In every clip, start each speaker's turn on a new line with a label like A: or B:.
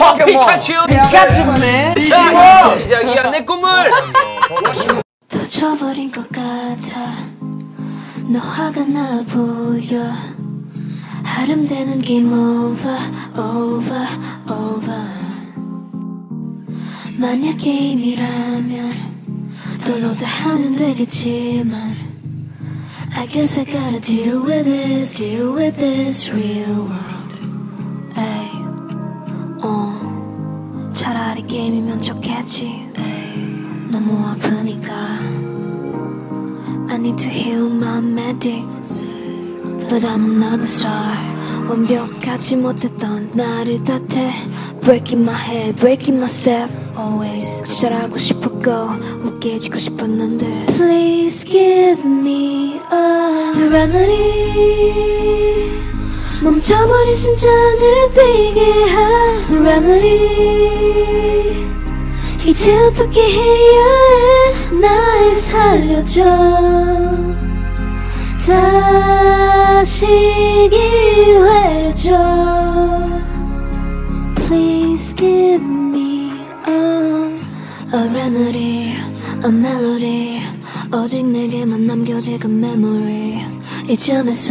A: 피카츄 피카츄네. 자, 시작이야 내 꿈을.
B: 터져버린 것 같아. 너 화가 나 보여. 하름되는 game over, over, over. 만약 게임이라면 또 로드하면 되겠지만 I guess I gotta deal with this real world. Ay, 차라리 게임이면 좋겠지. 너무 아프니까 I need to heal my medics. But I'm another star. 완벽하지 못했던 나를 탓해. Breaking my head, breaking my step. Always 잘하고 싶었고 웃겨지고 싶었는데 Please give me a remedy. 멈춰버린 심장을 뛰게 한 remedy. 이제 어떻게 해야 해. 날 살려줘. 다시 기회를 줘. Please give me a remedy, a melody. 오직 내게만 남겨질 그 memory. 이쯤에서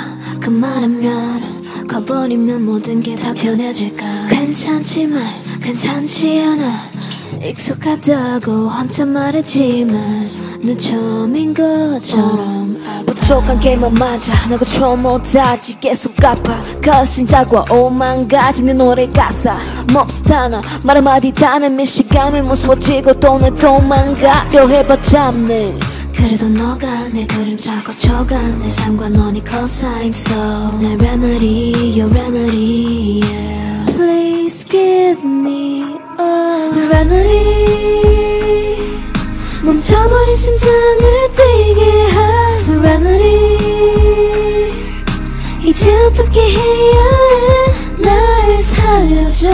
B: 그만하면 가버리면 모든 게 다 편해질까. 괜찮지만 괜찮지 않아. 익숙하다고 혼자 말했지만 너 처음인 것처럼 부족한 게임만 맞아. 내가 처음 못하지 계속 갚아. 거신작과 오만 가지 내 노래 가사 멈칫 않아. 말 한마디 다는 미시감이 무서워지고 또 내 도망가려 해봤자 네. 그래도 너가 내 그림자 거쳐가. 내 삶과 너니 cosign so 내 remedy, your remedy, yeah. Please give me a remedy. 멈춰버린 심장을 뛰게 한 remedy. 이제 어떻게 해야 해. 날 살려줘.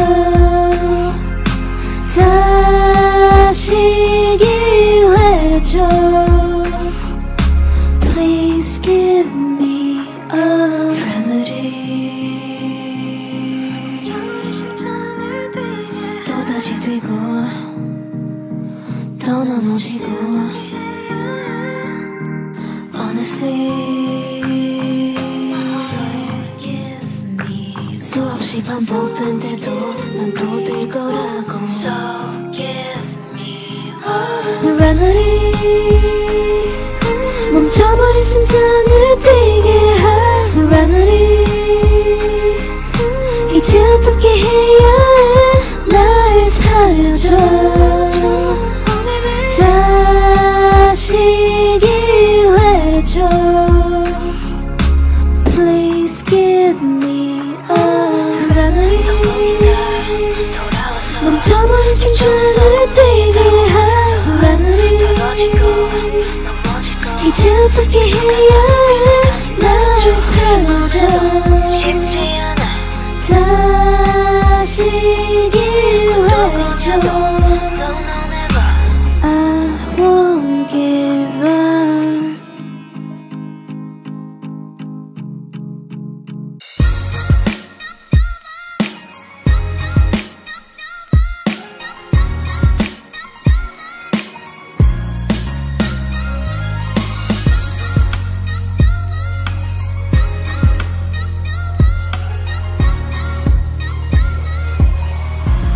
B: 다시 기회를 줘. Please give me a remedy. 또다시 뛰고 또 넘어지고 Honestly 수없이 반복된데도 난 또 될 거라고. So give me a remedy. 멈춰버린 심장을 뛰게 한 remedy. 이제 어떻게 해야 해. 날 살려줘. 다시 기회를 줘. Please give me a remedy. 멈춰버린 심장을 뛰게 한 remedy. 이제 어떻게 해야 해. 나를 살려줘. 쉽지 않아.